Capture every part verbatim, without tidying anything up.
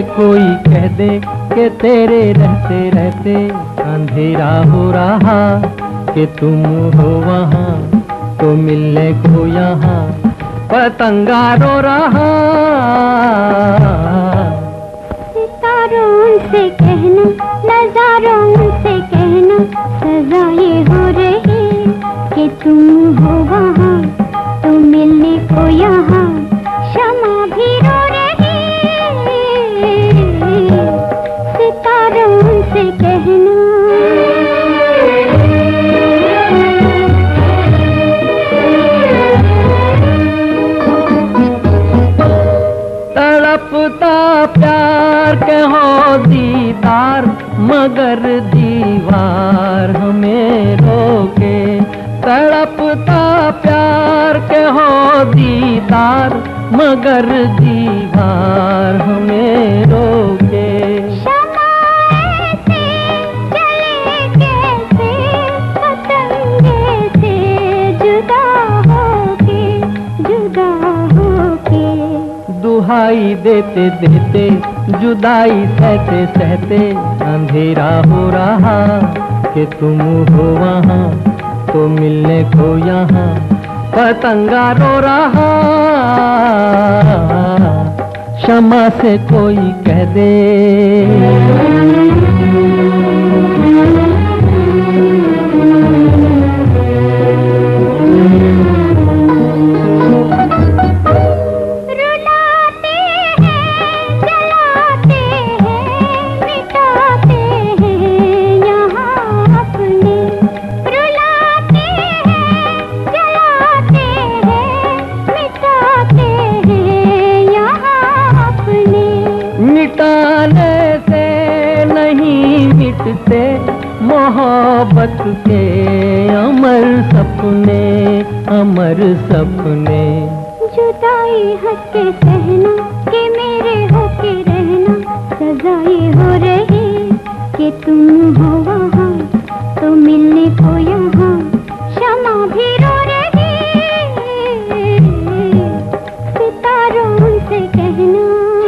कोई कह दे कि तेरे रहते रहते अंधेरा हो रहा, कि तुम हो वहाँ तो मिलने को यहाँ पतंगा रो रहा। सितारों से कहना, नजारों से कहना, सजा ये हो रही कि तुम हो वहाँ तो मिलने को यहाँ शमा भी रो रही। सितारों से कहना। तड़पता प्यार के हो दीदार, मगर दीवार हमें रोके। तड़पता प्यार के हो दीदार, मगर दीवार हमें रोके। शमा ऐसे जले कैसे पतंगे से जुदा होके, जुदा होके। दुहाई देते देते जुदाई सहते सहते अंधेरा हो रहा, कि तुम हो वहाँ तो मिलने को यहाँ पतंगा रो रहा। शमा से कोई कह दे मिटाने से नहीं मिटते मोहब्बत के अमर सपने, अमर सपने। जुदाई हंस के सहना कि मेरे होके रहना, सजाई हो रही कि तुम हो वहाँ तो मिलने को यहाँ शमा भी रो रही। सितारों से कहना।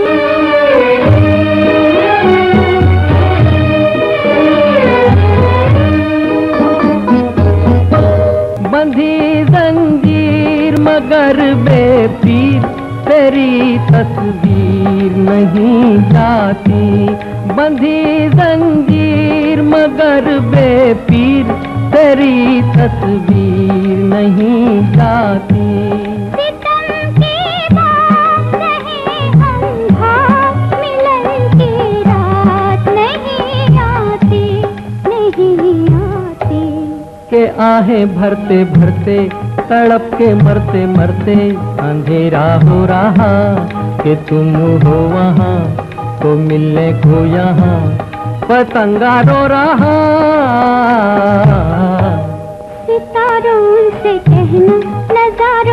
बंधी जंजीर मगर बेपीर, तेरी तस्वीर नहीं जाती। बंधी जंजीर मगर बेपीर, तेरी तस्वीर नहीं जाती। सितम की बात नहीं अंधा, मिलन की रात नहीं आती, नहीं आती। के आहें भरते भरते तड़प के मरते मरते अंधेरा हो रहा, कि तुम हो वहाँ तो मिलने को यहाँ पतंगा रो रहा। सितारों से कहना, नजारों